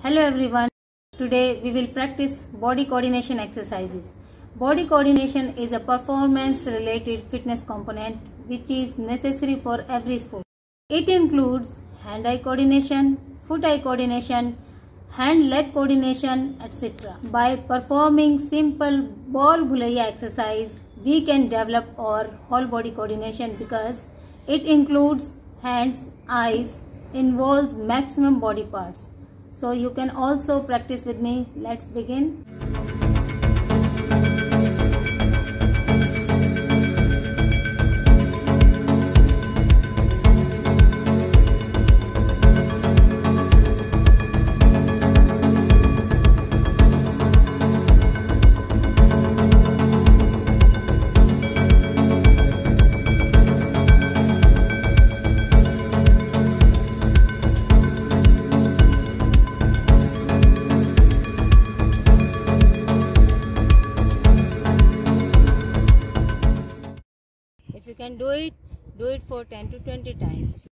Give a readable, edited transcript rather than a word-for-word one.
Hello everyone. Today we will practice body coordination exercises. Body coordination is a performance related fitness component which is necessary for every sport. It includes hand-eye coordination, foot-eye coordination, hand-leg coordination, etc. By performing simple ball bhulaiya exercise, we can develop our whole body coordination because it includes hands, eyes, involves maximum body parts. So you can also practice with me. Let's begin. If you can do it for 10 to 20 times.